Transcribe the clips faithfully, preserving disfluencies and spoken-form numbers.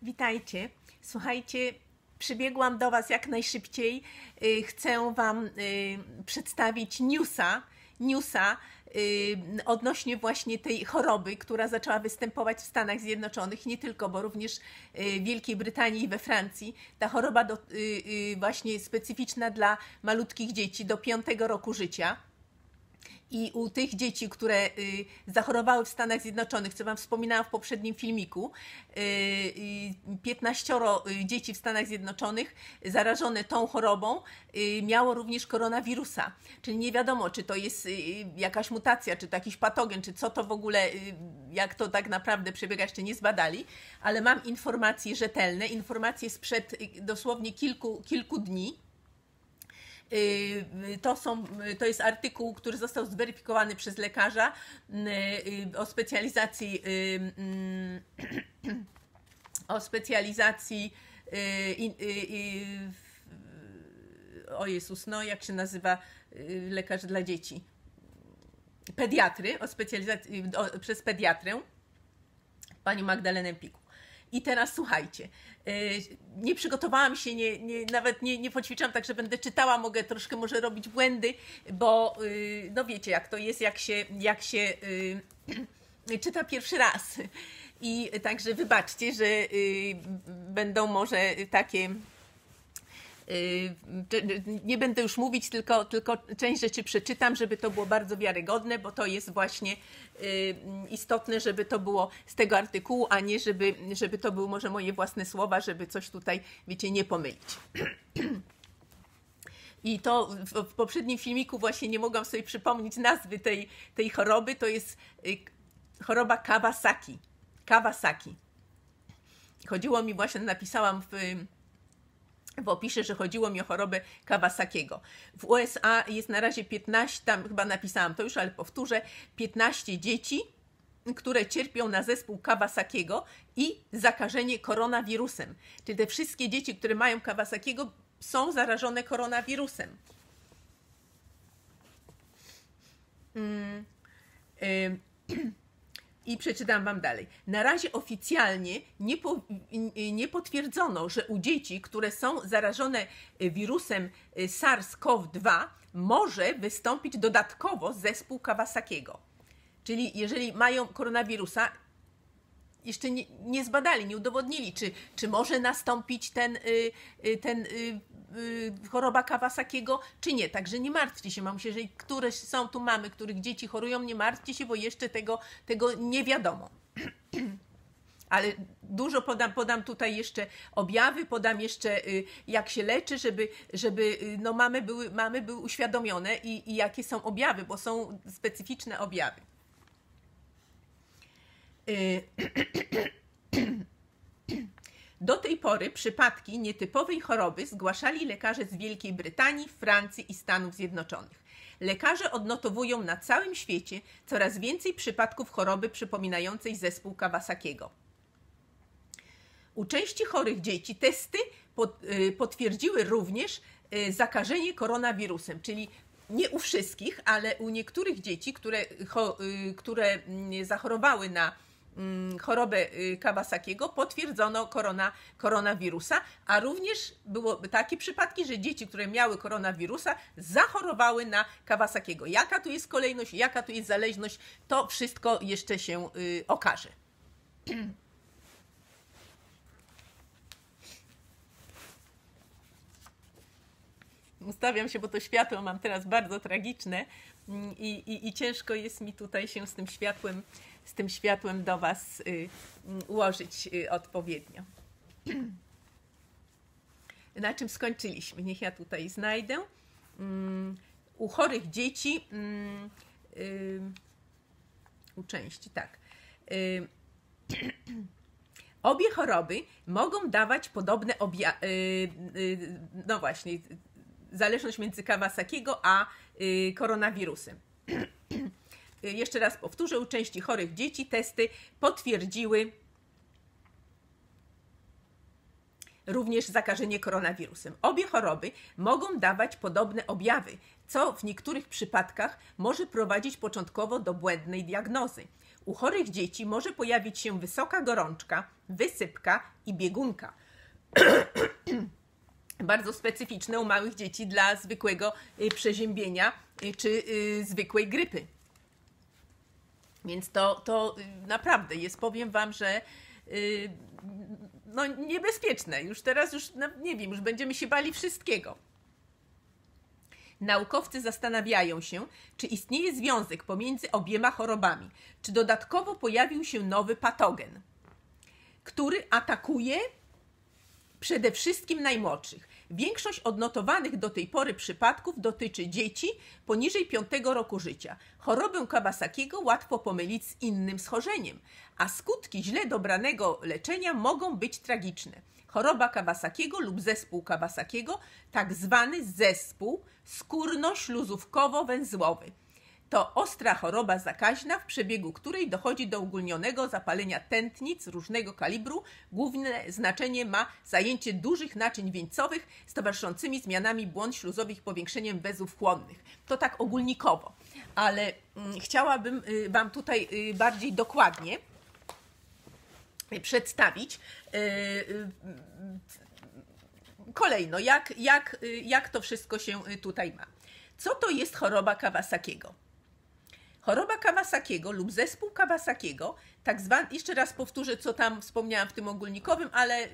Witajcie. Słuchajcie, przybiegłam do Was jak najszybciej. Chcę Wam przedstawić newsa, newsa odnośnie właśnie tej choroby, która zaczęła występować w Stanach Zjednoczonych, nie tylko, bo również w Wielkiej Brytanii i we Francji. Ta choroba do, właśnie specyficzna dla malutkich dzieci do piątego roku życia. I u tych dzieci, które y, zachorowały w Stanach Zjednoczonych, co Wam wspominałam w poprzednim filmiku, y, y, piętnaścioro dzieci w Stanach Zjednoczonych zarażone tą chorobą y, miało również koronawirusa. Czyli nie wiadomo, czy to jest y, jakaś mutacja, czy to jakiś patogen, czy co to w ogóle, y, jak to tak naprawdę przebiega, jeszcze nie zbadali, ale mam informacje rzetelne, informacje sprzed y, dosłownie kilku, kilku dni. To, są, to jest artykuł, który został zweryfikowany przez lekarza o specjalizacji o specjalizacji o Jezus, no jak się nazywa lekarz dla dzieci? Pediatry, o specjalizacji o, przez pediatrę, panią Magdalenę Piku. I teraz słuchajcie, nie przygotowałam się, nie, nie, nawet nie, nie poćwiczam, także będę czytała, mogę troszkę może robić błędy, bo no wiecie jak to jest, jak się, jak się czyta pierwszy raz. I także wybaczcie, że będą może takie... Nie będę już mówić, tylko, tylko część rzeczy przeczytam, żeby to było bardzo wiarygodne, bo to jest właśnie istotne, żeby to było z tego artykułu, a nie żeby, żeby to były może moje własne słowa, żeby coś tutaj, wiecie, nie pomylić. I to w, w poprzednim filmiku właśnie nie mogłam sobie przypomnieć nazwy tej, tej choroby. To jest choroba Kawasaki. Kawasaki. Chodziło mi właśnie, napisałam w w opisie, że chodziło mi o chorobę Kawasakiego. W U S A jest na razie piętnaście, tam chyba napisałam to już, ale powtórzę, piętnaście dzieci, które cierpią na zespół Kawasakiego i zakażenie koronawirusem. Czyli te wszystkie dzieci, które mają Kawasakiego, są zarażone koronawirusem. Hmm. Y I przeczytam Wam dalej. Na razie oficjalnie nie, po, nie potwierdzono, że u dzieci, które są zarażone wirusem SARS-CoV dwa, może wystąpić dodatkowo zespół Kawasakiego. Czyli jeżeli mają koronawirusa, jeszcze nie, nie zbadali, nie udowodnili, czy, czy może nastąpić ten, ten choroba Kawasakiego, czy nie. Także nie martwcie się, mamusie, jeżeli któreś są tu mamy, których dzieci chorują, nie martwcie się, bo jeszcze tego, tego nie wiadomo. Ale dużo podam, podam tutaj jeszcze objawy, podam jeszcze jak się leczy, żeby, żeby no mamy, były, mamy były uświadomione i, i jakie są objawy, bo są specyficzne objawy. Do tej pory przypadki nietypowej choroby zgłaszali lekarze z Wielkiej Brytanii, Francji i Stanów Zjednoczonych. Lekarze odnotowują na całym świecie coraz więcej przypadków choroby przypominającej zespół Kawasakiego. U części chorych dzieci testy potwierdziły również zakażenie koronawirusem, czyli nie u wszystkich, ale u niektórych dzieci, które, które zachorowały na chorobę Kawasakiego, potwierdzono korona, koronawirusa, a również były takie przypadki, że dzieci, które miały koronawirusa, zachorowały na Kawasakiego. Jaka tu jest kolejność, jaka tu jest zależność, to wszystko jeszcze się y, okaże. Ustawiam się, bo to światło mam teraz bardzo tragiczne i, i, i ciężko jest mi tutaj się z tym światłem z tym światłem do Was y, ułożyć y, odpowiednio. Na czym skończyliśmy? Niech ja tutaj znajdę. Um, u chorych dzieci, um, y, u części, tak. Y, obie choroby mogą dawać podobne objawy, y, y, no właśnie, zależność między Kawasakiego a y, koronawirusem. Jeszcze raz powtórzę, u części chorych dzieci testy potwierdziły również zakażenie koronawirusem. Obie choroby mogą dawać podobne objawy, co w niektórych przypadkach może prowadzić początkowo do błędnej diagnozy. U chorych dzieci może pojawić się wysoka gorączka, wysypka i biegunka. Bardzo specyficzne u małych dzieci dla zwykłego przeziębienia czy zwykłej grypy. Więc to, to naprawdę jest, powiem Wam, że no niebezpieczne. Już teraz, już no, nie wiem, już będziemy się bali wszystkiego. Naukowcy zastanawiają się, czy istnieje związek pomiędzy obiema chorobami, czy dodatkowo pojawił się nowy patogen, który atakuje przede wszystkim najmłodszych. Większość odnotowanych do tej pory przypadków dotyczy dzieci poniżej piątego roku życia. Chorobę Kawasakiego łatwo pomylić z innym skórzeniem, a skutki źle dobranego leczenia mogą być tragiczne. Choroba Kawasakiego lub zespół Kawasakiego, tak zwany zespół skórno-śluzówkowo-węzłowy. To ostra choroba zakaźna, w przebiegu której dochodzi do ogólnionego zapalenia tętnic różnego kalibru. Główne znaczenie ma zajęcie dużych naczyń wieńcowych z towarzyszącymi zmianami błon śluzowych i powiększeniem węzłów chłonnych. To tak ogólnikowo, ale mm, chciałabym y, Wam tutaj y, bardziej dokładnie y, przedstawić y, y, kolejno, jak, jak, y, jak to wszystko się tutaj ma. Co to jest choroba Kawasakiego? Choroba Kawasakiego lub zespół Kawasakiego, tak zwany, jeszcze raz powtórzę, co tam wspomniałam w tym ogólnikowym, ale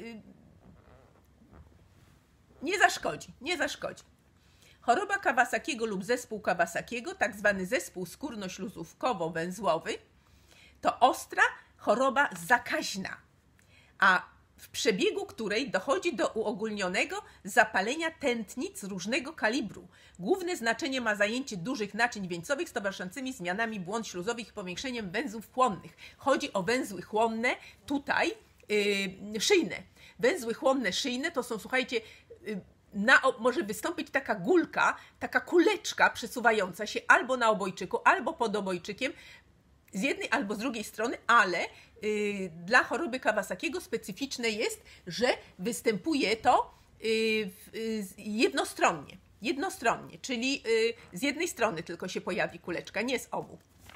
nie zaszkodzi, nie zaszkodzi. Choroba Kawasakiego lub zespół Kawasakiego, tak zwany zespół skórno-śluzówkowo-węzłowy, to ostra choroba zakaźna, a w przebiegu której dochodzi do uogólnionego zapalenia tętnic różnego kalibru. Główne znaczenie ma zajęcie dużych naczyń wieńcowych z towarzyszącymi zmianami błon śluzowych i powiększeniem węzłów chłonnych. Chodzi o węzły chłonne tutaj yy, szyjne. Węzły chłonne szyjne to są, słuchajcie, yy, na, może wystąpić taka gulka, taka kuleczka przesuwająca się albo na obojczyku, albo pod obojczykiem, z jednej albo z drugiej strony, ale y, dla choroby Kawasakiego specyficzne jest, że występuje to y, y, jednostronnie, jednostronnie, czyli y, z jednej strony tylko się pojawi kuleczka, nie z obu.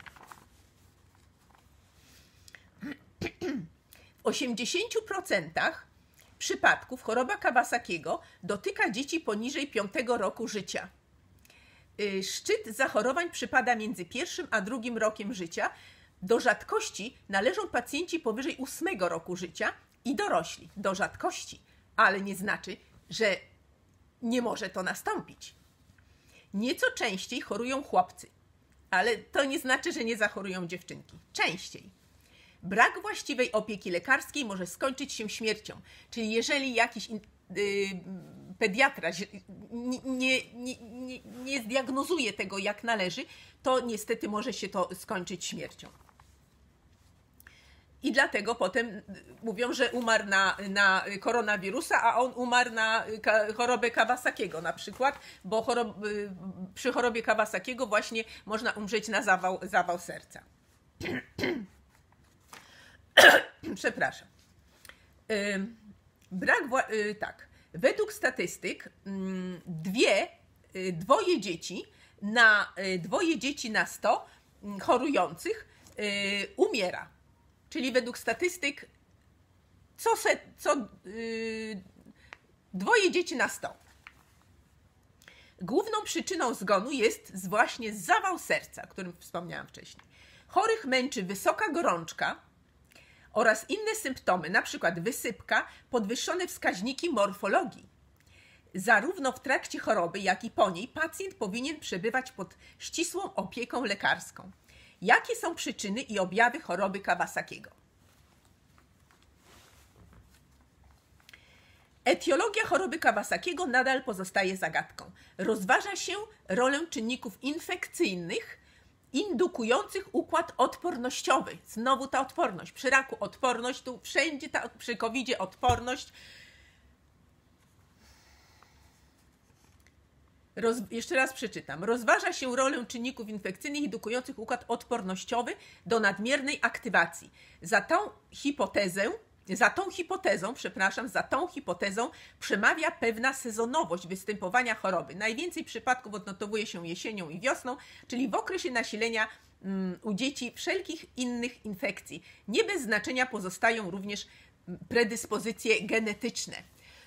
W osiemdziesięciu procentach przypadków choroba Kawasakiego dotyka dzieci poniżej piątego roku życia. Szczyt zachorowań przypada między pierwszym a drugim rokiem życia. Do rzadkości należą pacjenci powyżej ósmego roku życia i dorośli. Do rzadkości, ale nie znaczy, że nie może to nastąpić. Nieco częściej chorują chłopcy, ale to nie znaczy, że nie zachorują dziewczynki. Częściej. Brak właściwej opieki lekarskiej może skończyć się śmiercią. Czyli jeżeli jakiś yy, pediatra nie, nie, nie, nie, nie zdiagnozuje tego jak należy, to niestety może się to skończyć śmiercią. I dlatego potem mówią, że umarł na, na koronawirusa, a on umarł na chorobę Kawasakiego na przykład, bo chorob, przy chorobie Kawasakiego właśnie można umrzeć na zawał, zawał serca. Przepraszam. Brak, tak. Według statystyk dwie, dwoje dzieci na dwoje dzieci na sto chorujących umiera. Czyli według statystyk co, set, co yy, dwoje dzieci na sto. Główną przyczyną zgonu jest właśnie zawał serca, o którym wspomniałam wcześniej. Chorych męczy wysoka gorączka oraz inne symptomy, np. wysypka, podwyższone wskaźniki morfologii. Zarówno w trakcie choroby, jak i po niej pacjent powinien przebywać pod ścisłą opieką lekarską. Jakie są przyczyny i objawy choroby Kawasakiego? Etiologia choroby Kawasakiego nadal pozostaje zagadką. Rozważa się rolę czynników infekcyjnych indukujących układ odpornościowy. Znowu ta odporność. Przy raku odporność, tu wszędzie ta, przy kowidzie odporność. Roz, jeszcze raz przeczytam. Rozważa się rolę czynników infekcyjnych indukujących układ odpornościowy do nadmiernej aktywacji. Za tą hipotezę, za tą hipotezą, przepraszam, za tą hipotezą przemawia pewna sezonowość występowania choroby. Najwięcej przypadków odnotowuje się jesienią i wiosną, czyli w okresie nasilenia u dzieci wszelkich innych infekcji. Nie bez znaczenia pozostają również predyspozycje genetyczne.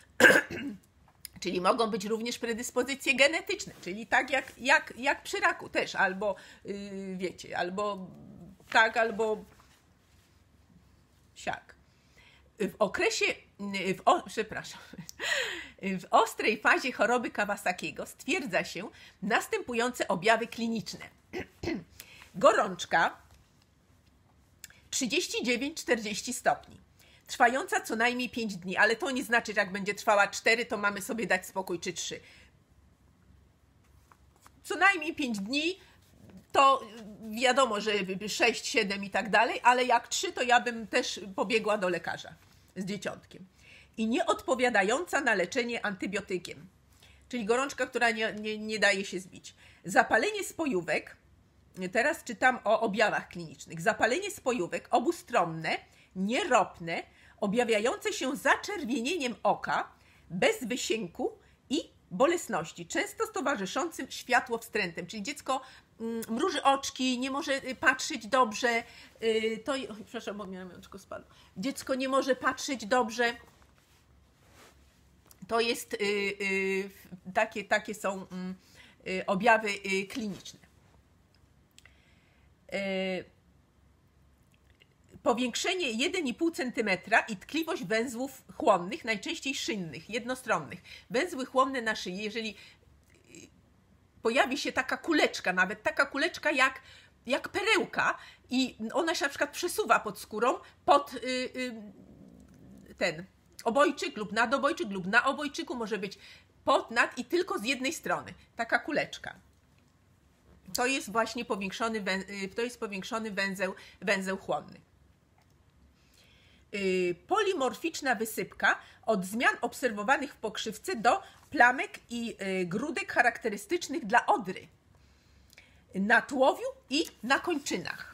Czyli mogą być również predyspozycje genetyczne, czyli tak jak, jak, jak przy raku też, albo yy, wiecie, albo tak, albo siak. W okresie, w, o, przepraszam, w ostrej fazie choroby Kawasakiego stwierdza się następujące objawy kliniczne. Gorączka trzydzieści dziewięć czterdzieści stopni, trwająca co najmniej pięć dni, ale to nie znaczy, że jak będzie trwała cztery, to mamy sobie dać spokój, czy trzy. Co najmniej pięć dni, to wiadomo, że sześć, siedem i tak dalej, ale jak trzy, to ja bym też pobiegła do lekarza z dzieciątkiem. I nieodpowiadająca na leczenie antybiotykiem, czyli gorączka, która nie, nie, nie daje się zbić. Zapalenie spojówek, teraz czytam o objawach klinicznych. Zapalenie spojówek obustronne, nieropne, objawiające się zaczerwienieniem oka, bez wysięku i bolesności, często towarzyszącym światłowstrętem, czyli dziecko mruży oczki, nie może patrzeć dobrze, to, oj, przepraszam, bo miałam oczko spadło. Dziecko nie może patrzeć dobrze. To jest, y, y, takie, takie są y, objawy y, kliniczne. Y, powiększenie jeden i pół centymetra i tkliwość węzłów chłonnych, najczęściej szynnych, jednostronnych. Węzły chłonne na szyi, jeżeli pojawi się taka kuleczka, nawet taka kuleczka jak, jak perełka i ona się na przykład przesuwa pod skórą, pod y, y, ten obojczyk lub nadobojczyk lub na obojczyku, może być pod, nad i tylko z jednej strony. Taka kuleczka. To jest właśnie powiększony, wę, to jest powiększony węzeł, węzeł chłonny. Yy, polimorficzna wysypka od zmian obserwowanych w pokrzywce do plamek i yy, grudek charakterystycznych dla odry, na tułowiu i na kończynach.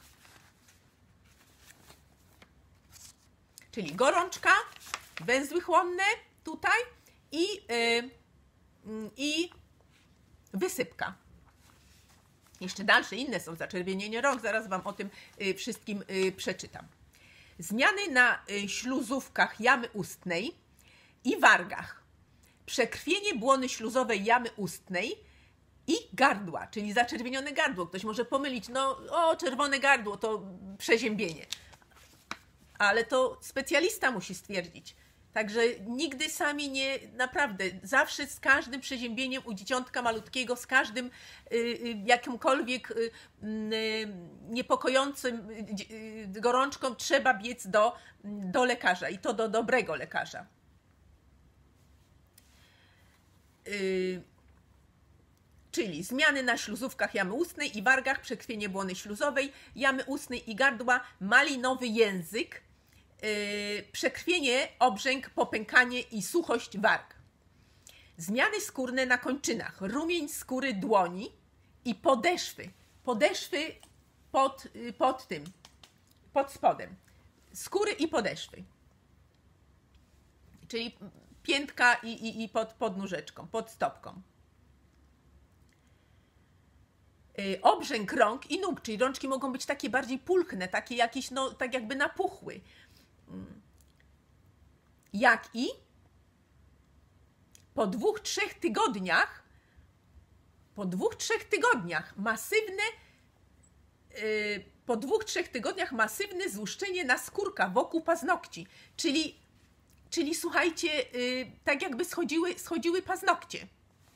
Czyli gorączka, węzły chłonne tutaj i, yy, yy, i wysypka. Jeszcze dalsze, inne są zaczerwienienie rąk, zaraz Wam o tym yy, wszystkim yy, przeczytam. Zmiany na śluzówkach jamy ustnej i wargach. Przekrwienie błony śluzowej jamy ustnej i gardła, czyli zaczerwienione gardło. Ktoś może pomylić, no o, czerwone gardło to przeziębienie. Ale to specjalista musi stwierdzić. Także nigdy sami nie, naprawdę, zawsze z każdym przeziębieniem u dzieciątka malutkiego, z każdym y, y, jakimkolwiek y, y, niepokojącym y, y, gorączką trzeba biec do, do lekarza i to do dobrego lekarza. Y, czyli zmiany na śluzówkach jamy ustnej i wargach, przekrwienie błony śluzowej, jamy ustnej i gardła, malinowy język, Yy, przekrwienie, obrzęk, popękanie i suchość warg. Zmiany skórne na kończynach, rumień skóry dłoni i podeszwy. Podeszwy pod, yy, pod tym, pod spodem. Skóry i podeszwy. Czyli piętka i, i, i pod, pod nóżeczką, pod stopką. Yy, obrzęk rąk i nóg, czyli rączki mogą być takie bardziej pulchne, takie jakieś, no tak jakby napuchły. Jak i po dwóch, trzech tygodniach, po dwóch, trzech tygodniach masywne, yy, po dwóch, trzech tygodniach masywne złuszczenie naskórka wokół paznokci, czyli, czyli słuchajcie, yy, tak jakby schodziły, schodziły paznokcie.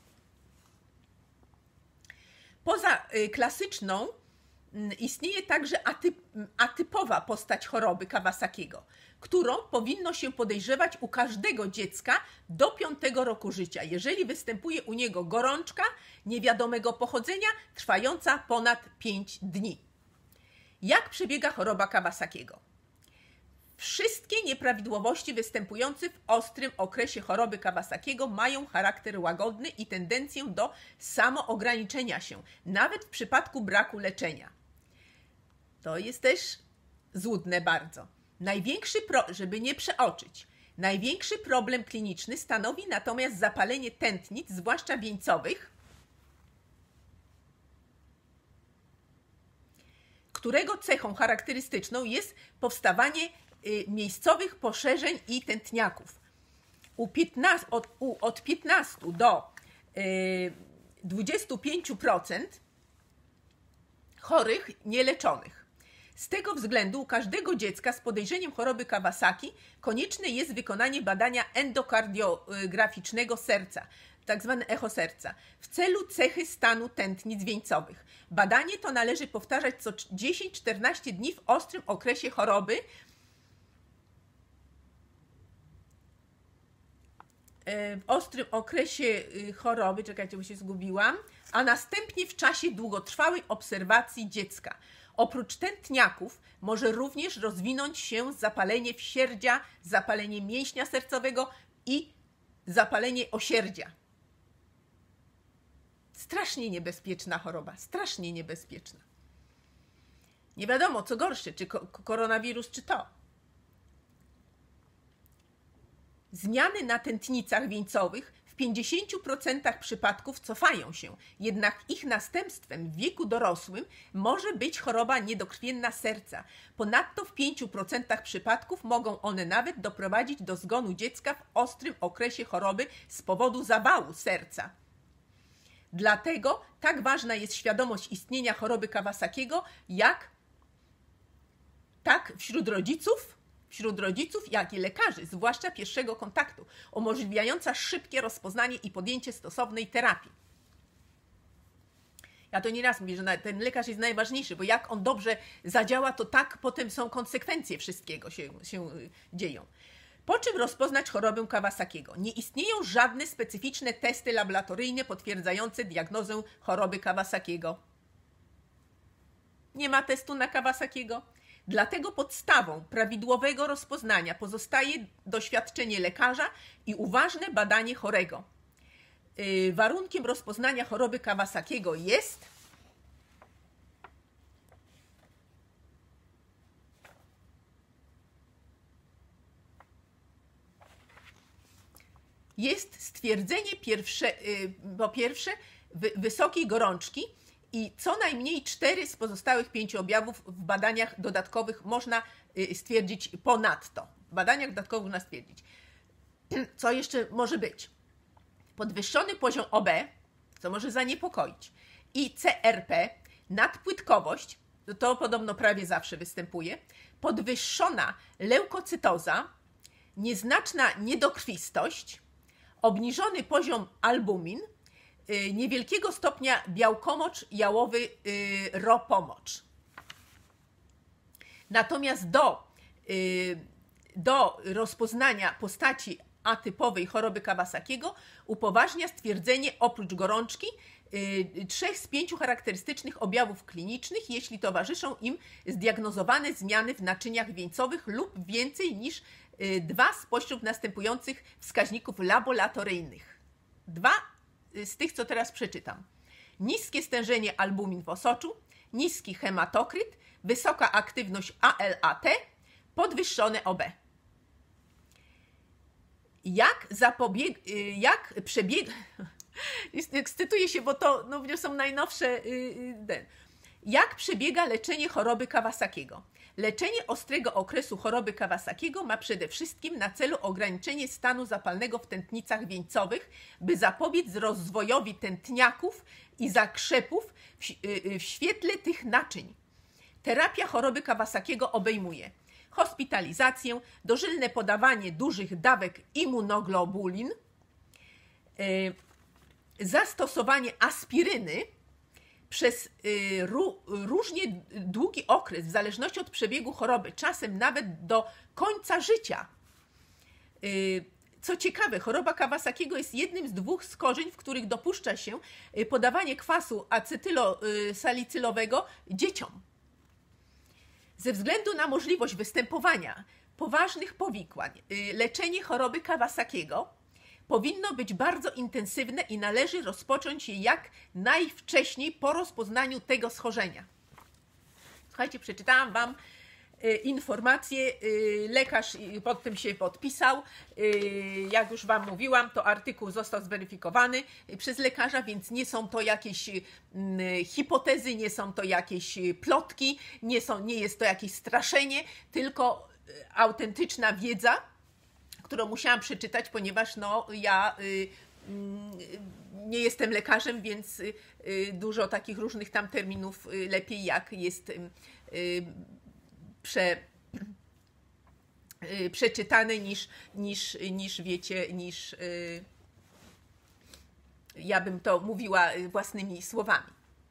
Poza yy, klasyczną yy, istnieje także atyp, atypowa postać choroby Kawasakiego, którą powinno się podejrzewać u każdego dziecka do piątego roku życia, jeżeli występuje u niego gorączka niewiadomego pochodzenia trwająca ponad pięć dni. Jak przebiega choroba Kawasakiego? Wszystkie nieprawidłowości występujące w ostrym okresie choroby Kawasakiego mają charakter łagodny i tendencję do samoograniczenia się, nawet w przypadku braku leczenia. To jest też złudne bardzo. Największy pro, żeby nie przeoczyć, największy problem kliniczny stanowi natomiast zapalenie tętnic, zwłaszcza wieńcowych, którego cechą charakterystyczną jest powstawanie miejscowych poszerzeń i tętniaków. U piętnastu, od, u, od piętnastu do dwudziestu pięciu procent chorych nieleczonych. Z tego względu u każdego dziecka z podejrzeniem choroby Kawasaki konieczne jest wykonanie badania endokardiograficznego serca, tak zwane echo serca, w celu cechy stanu tętnic wieńcowych. Badanie to należy powtarzać co dziesięć do czternastu dni w ostrym okresie choroby, w ostrym okresie choroby, czekajcie, bo się zgubiłam, a następnie w czasie długotrwałej obserwacji dziecka. Oprócz tętniaków może również rozwinąć się zapalenie wsierdzia, zapalenie mięśnia sercowego i zapalenie osierdzia. Strasznie niebezpieczna choroba, strasznie niebezpieczna. Nie wiadomo, co gorsze, czy koronawirus, czy to. Zmiany na tętnicach wieńcowych w pięćdziesięciu procentach przypadków cofają się, jednak ich następstwem w wieku dorosłym może być choroba niedokrwienna serca. Ponadto w pięciu procentach przypadków mogą one nawet doprowadzić do zgonu dziecka w ostrym okresie choroby z powodu zawału serca. Dlatego tak ważna jest świadomość istnienia choroby Kawasakiego, jak tak wśród rodziców, wśród rodziców, jak i lekarzy, zwłaszcza pierwszego kontaktu, umożliwiająca szybkie rozpoznanie i podjęcie stosownej terapii. Ja to nieraz mówię, że ten lekarz jest najważniejszy, bo jak on dobrze zadziała, to tak potem są konsekwencje wszystkiego się, się dzieją. Po czym rozpoznać chorobę Kawasakiego? Nie istnieją żadne specyficzne testy laboratoryjne potwierdzające diagnozę choroby Kawasakiego. Nie ma testu na Kawasakiego. Dlatego podstawą prawidłowego rozpoznania pozostaje doświadczenie lekarza i uważne badanie chorego. Yy, warunkiem rozpoznania choroby Kawasakiego jest jest stwierdzenie pierwsze, yy, po pierwsze wy, wysokiej gorączki i co najmniej cztery z pozostałych pięciu objawów w badaniach dodatkowych można stwierdzić ponadto. W badaniach dodatkowych można stwierdzić. Co jeszcze może być? Podwyższony poziom O B, co może zaniepokoić, i C R P, nadpłytkowość, to podobno prawie zawsze występuje, podwyższona leukocytoza, nieznaczna niedokrwistość, obniżony poziom albumin, niewielkiego stopnia białkomocz jałowy ropomocz. Natomiast do, do rozpoznania postaci atypowej choroby Kawasakiego upoważnia stwierdzenie oprócz gorączki trzech z pięciu charakterystycznych objawów klinicznych, jeśli towarzyszą im zdiagnozowane zmiany w naczyniach wieńcowych lub więcej niż dwa spośród następujących wskaźników laboratoryjnych. Dwa z tych, co teraz przeczytam. Niskie stężenie albumin w osoczu, niski hematokryt, wysoka aktywność A L A T, podwyższone O B. Jak zapobieg... jak przebiega... Ekscytuję się, bo to no, są najnowsze... Ten. Jak przebiega leczenie choroby Kawasakiego? Leczenie ostrego okresu choroby Kawasakiego ma przede wszystkim na celu ograniczenie stanu zapalnego w tętnicach wieńcowych, by zapobiec rozwojowi tętniaków i zakrzepów w, w świetle tych naczyń. Terapia choroby Kawasakiego obejmuje hospitalizację, dożylne podawanie dużych dawek immunoglobulin, zastosowanie aspiryny przez różnie długi okres, w zależności od przebiegu choroby, czasem nawet do końca życia. Co ciekawe, choroba Kawasakiego jest jednym z dwóch schorzeń, w których dopuszcza się podawanie kwasu acetylosalicylowego dzieciom. Ze względu na możliwość występowania poważnych powikłań, leczenie choroby Kawasakiego powinno być bardzo intensywne i należy rozpocząć je jak najwcześniej po rozpoznaniu tego schorzenia. Słuchajcie, przeczytałam Wam informacje. Lekarz pod tym się podpisał. Jak już Wam mówiłam, to artykuł został zweryfikowany przez lekarza, więc nie są to jakieś hipotezy, nie są to jakieś plotki, nie, są, nie jest to jakieś straszenie, tylko autentyczna wiedza, którą musiałam przeczytać, ponieważ no, ja y, y, nie jestem lekarzem, więc y, dużo takich różnych tam terminów y, lepiej jak jest y, y, prze, y, przeczytane niż, niż, niż wiecie, niż y, ja bym to mówiła własnymi słowami.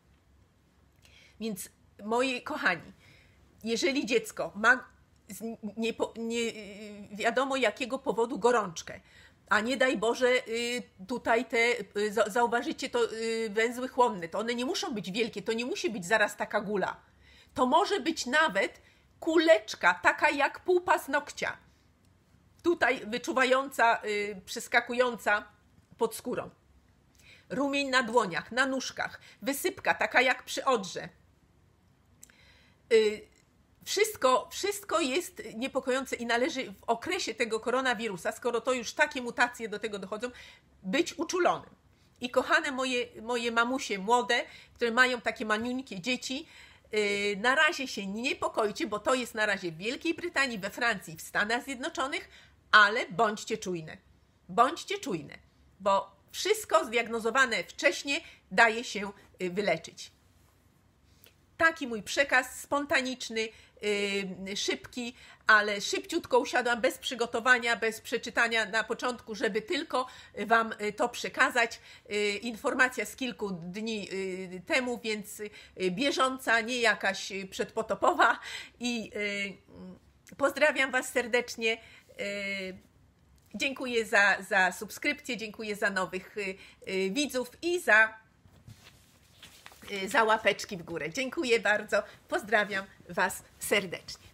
Więc moi kochani, jeżeli dziecko ma z nie, nie wiadomo jakiego powodu gorączkę, a nie daj Boże tutaj te, zauważycie to węzły chłonne, to one nie muszą być wielkie, to nie musi być zaraz taka gula. To może być nawet kuleczka, taka jak pół paznokcia, tutaj wyczuwająca, przeskakująca pod skórą. Rumień na dłoniach, na nóżkach, wysypka taka jak przy odrze. Wszystko, wszystko jest niepokojące i należy w okresie tego koronawirusa, skoro to już takie mutacje do tego dochodzą, być uczulonym. I kochane moje, moje mamusie młode, które mają takie maniuńkie dzieci, yy, na razie się nie niepokojcie, bo to jest na razie w Wielkiej Brytanii, we Francji, w Stanach Zjednoczonych, ale bądźcie czujne. Bądźcie czujne, bo wszystko zdiagnozowane wcześniej daje się wyleczyć. Taki mój przekaz spontaniczny, yy, szybki, ale szybciutko usiadłam, bez przygotowania, bez przeczytania na początku, żeby tylko Wam to przekazać. Yy, informacja z kilku dni yy, temu, więc yy, bieżąca, nie jakaś przedpotopowa. I yy, pozdrawiam Was serdecznie. Yy, dziękuję za, za subskrypcję, dziękuję za nowych yy, widzów i za za łapeczki w górę. Dziękuję bardzo. Pozdrawiam Was serdecznie.